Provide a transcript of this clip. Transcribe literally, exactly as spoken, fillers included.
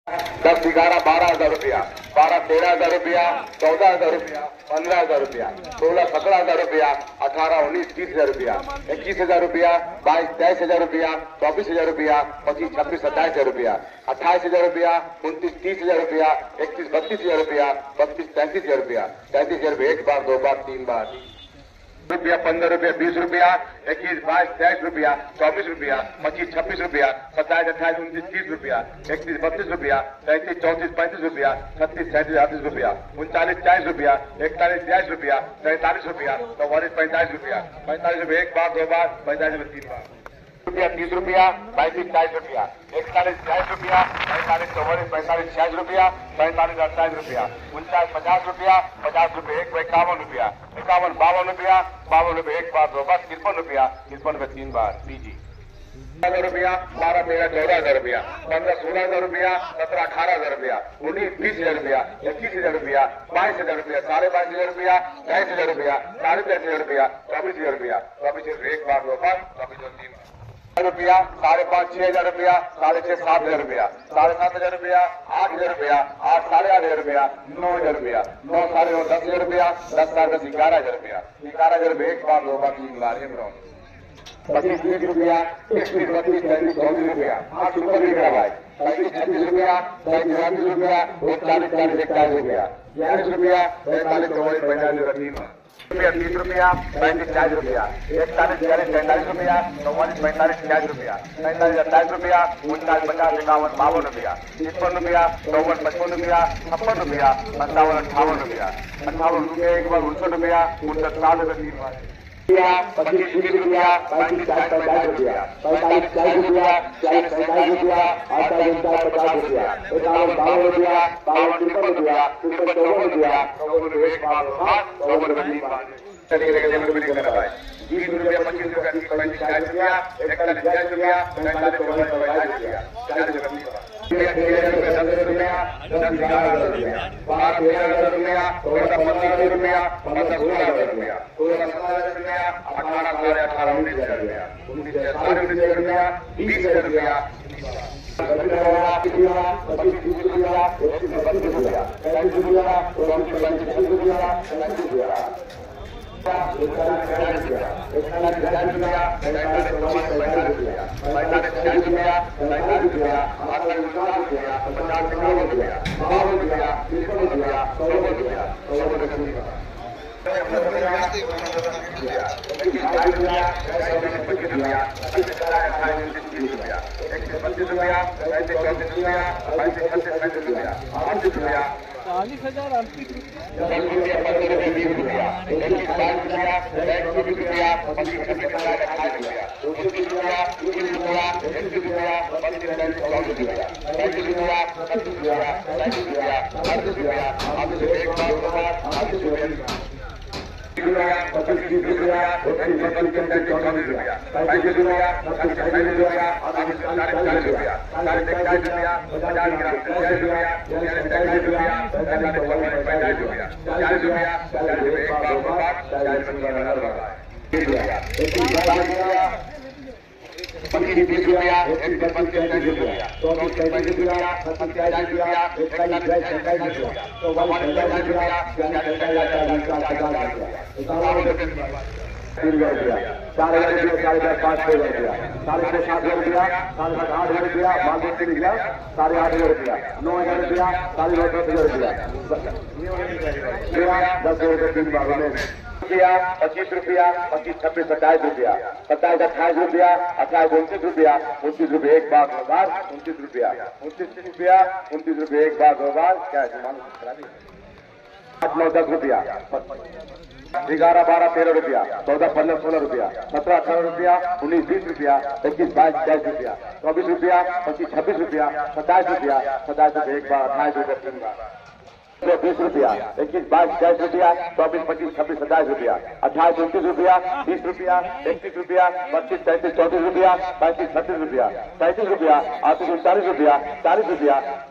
दस ग्यारह बारह हजार रुपया, बारह तेरह हजार रुपया, चौदह हजार रुपया, पंद्रह हजार रुपया, सोलह सत्रह हजार रुपया, अठारह उन्नीस तीस हजार रुपया, इक्कीस हजार रुपया, बाईस तेईस हजार रुपया, चौबीस हजार रुपया, पच्चीस छब्बीस सत्ताईस हजार रुपया, अट्ठाईस हजार रुपया, उनतीस तीस हजार रुपया, इकतीस बत्तीस हजार रुपया, बत्तीस तैंतीस हजार रुपया, तैंतीस हजार रुपया एक बार दो बार तीन बार रुपया, पंद्रह रुपया, बीस रुपया, इक्कीस बाईस तेईस रुपया, चौबीस रुपया, पच्चीस छब्बीस रुपया, सत्ताईस अट्ठाईस उनतीस तीस रुपया, इकतीस बत्तीस रुपया, तैंतीस चौंतीस पैंतीस रुपया, छत्तीस सैंतीस अड़तीस रुपया, उनचालीस चालीस रुपया, इकतालीस बयालीस रुपया, तैंतालीस रुपया, चौवालीस पैंतालीस रुपया, पैंतालीस रुपया एक बार दो बार, पैंतालीस रुपया तीन बार रुपया, तीस रुपया, पैंतीस चालीस रुपया, इकतालीस चालीस रुपया, पैंतालीस चौवालीस पैंतालीस छियालीस रुपया, पैंतालीस अड़तालीस रुपया, उनचास पचास रुपया, पचास रुपये एक इक्यावन रुपया, इक्यावन बावन रुपया, बावन रुपये एक बार दो बार, तिरपन रुपया, तिरपन रुपये तीन बार पीजी हजार रुपया, बारह तेरह चौदह हजार रुपया, पंद्रह सोलह हजार रुपया, सत्रह अठारह हजार रुपया, उन्नीस बीस हजार रुपया, इक्कीस हजार रुपया, बाईस हजार रुपया, साढ़े बाईस हजार रुपया, तेईस हजार रुपया, साढ़े तेईस हजार रुपया, चौबीस हजार रुपया, चौबीस हजार एक बार दो बार, चौबीस हजार तीन रुपया, साढ़े पाँच छह हजार रुपया, साढ़े छह सात हजार रुपया, साढ़े सात हजार रुपया, आठ हजार रुपया, आठ साढ़े आठ हजार रुपया, नौ हजार रुपया, नौ साढ़े नौ दस हजार रुपया, दस साढ़े दस ग्यारह हजार रुपया, ग्यारह हजार रुपया एक बार दो बार तीन बार पच्चीस तीस रुपया, इक्कीस बत्तीस तैंतीस चौबीस रुपया, आठ रुपये लिख रहा भाई, पैंतीस छत्तीस रुपया, पैंतीस छत्तीस रुपया, चालीस चालीस इकतालीस रुपया, बयालीस रुपया, पैंतालीस चौवालीस पैंतालीस तीन रुपया, तीस रुपया, पैंतीस चालीस रुपया, इकतालीस बयालीस पैंतालीस रुपया, चौवालीस पैंतालीस छियालीस रुपया, पैंतालीस अट्ठाईस रुपया, उनचालीस पचास इक्यावन बावन रुपया, तिरपन रुपया, चौवन पचपन रुपया, छप्पन रुपया, पंचावन अट्ठावन रुपया, अट्ठावन रुपया एक बार उनसठ रुपया, उनसठ साठ रुपये तीन बार पच्चीस तीस रुपया, पैंतीस चालीस पैंतालीस रुपया, पैंतालीस चालीस रुपया, चालीस पैंतालीस रुपया, अड़तालीस उनचास पचास रुपया, इक्यावन बावन रुपया, बावन तिरपन रुपया, तिरपन चौवन रुपया, चौवन रुपये एक बार चौवन रुपये तीन बार बीस रुपया, पच्चीस रुपया, तीस पैंतीस चालीस रुपया, इकतालीस बयालीस रुपया, पैंतालीस चौवालीस पैंतालीस रुपया, चालीस रुपया तेरह रुपया, दस रुपया, दस ग्यारह हजार रुपया, बारह तेरह हजार रुपया, चौदह पंद्रह हजार रुपया, पंद्रह सोलह हजार रुपया, सोलह सत्रह हजार रुपया, अठारह साढ़े अठारह उन्नीस हजार रुपया, उन्नीस साढ़े उन्नीस हजार रुपया, बीस हजार रुपया, पच्चीस तीस रुपया, इक्कीस बत्तीस रुपया, पैंतीस रुपया, चौबीस पैंतीस रुपया, पैंतीस रुपया इकतालीस रुपया, इकतालीस चालीस रुपया, पैंतालीस चौवालीस पैंतालीस रुपया, पैंतालीस छियालीस रुपया, पैंतालीस रुपया, अड़तालीस उनचास रुपया, पचास इक्यावन रुपया, बावन रुपया, तिरपन रुपया, चौवन रुपया, चौवन रुपया पच्चीस चालीस रुपया, चौबीस पच्चीस रुपया, पच्चीस अट्ठाईस उनतीस तीस रुपया, इक्कीस बत्तीस रुपया, पैंतीस चौंतीस रुपया, पैंतीस छत्तीस पैंतीस रुपया, अड़तीस रुपया चालीस हजार अड़तीस दस रुपया, पंद्रह रुपया, बीस रुपया, इक्कीस बाईस रुपया, इक्कीस रुपया, पच्चीस छब्बीस सत्ताईस अट्ठाईस रुपया, उनतीस रुपया, तीस रुपया, इक्कीस रुपया, पच्चीस तैंतीस चौबीस रुपया, पैंतीस रुपया, पच्चीस रुपया, पैंतीस रुपया, अड़तीस रुपया, अड़तीस रुपया एक बार दो बार, अड़तीस रुपया पच्चीस तीस रुपया, इक्कीस बत्तीस तैंतीस चौबीस रुपया, पैंतीस रुपया, पच्चीस छब्बीस रुपया, चालीस चालीस रुपया, चालीस इकतालीस रुपया, पचास चालीस रुपया, चालीस इकतालीस रुपया, पैंतालीस चौवालीस पैंतालीस रुपया, चालीस रुपया, चालीस रुपये एक बार दो बार, चालीस रुपया पच्चीस बीस रुपया, इक्कीस बत्तीस तैंतीस रुपया, चौबीस पैंतीस रुपया, पच्चीस चालीस रुपया, इकतालीस बाईस पैंतालीस रुपया, चौवालीस पैंतालीस रुपया, चालीस पैंतालीस चालीस पचास पचास रुपया, इक्यावन रुपया तीन हजार रुपया, चार हजार रुपया, साढ़े चार पाँच छह हजार रुपया, साढ़े छह सात हजार रुपया, साढ़े सात आठ हजार रुपया, बारह तीन गया साढ़े आठ हजार रुपया, नौ हजार रुपया, साढ़े नौ दस हजार रुपया, दस हजार रुपया तीन बार रुपया, पच्चीस रुपया, पच्चीस छब्बीस सत्ताईस रुपया, सत्ताईस अट्ठाईस रुपया, अट्ठाईस उनतीस रुपया, उनतीस रुपये एक बार दो बार, उनतीस रुपया, उनतीस रुपया, उनतीस रुपये एक बार दो बार, क्या है आठ नौ दस रुपया, ग्यारह बारह तेरह रुपया, चौदह पंद्रह सोलह रुपया, सत्रह अठारह रुपया, उन्नीस बीस रुपया, इक्कीस बाईस तेईस रुपया, चौबीस रुपया, पच्चीस छब्बीस रुपया, सत्ताईस रुपया, सत्ताईस रुपये एक बार, अट्ठाईस रुपये तीन बार बीस रुपया, इक्कीस बाईस तेईस रुपया, चौबीस पच्चीस छब्बीस सत्ताईस रुपया, अट्ठाईस उनतीस रुपया, बीस रुपया, इक्कीस रुपया, पच्चीस तैंतीस चौंतीस रुपया, पैंतीस छत्तीस रुपया, पैंतीस रुपया, अड़तीस उनचालीस रुपया, चालीस रुपया,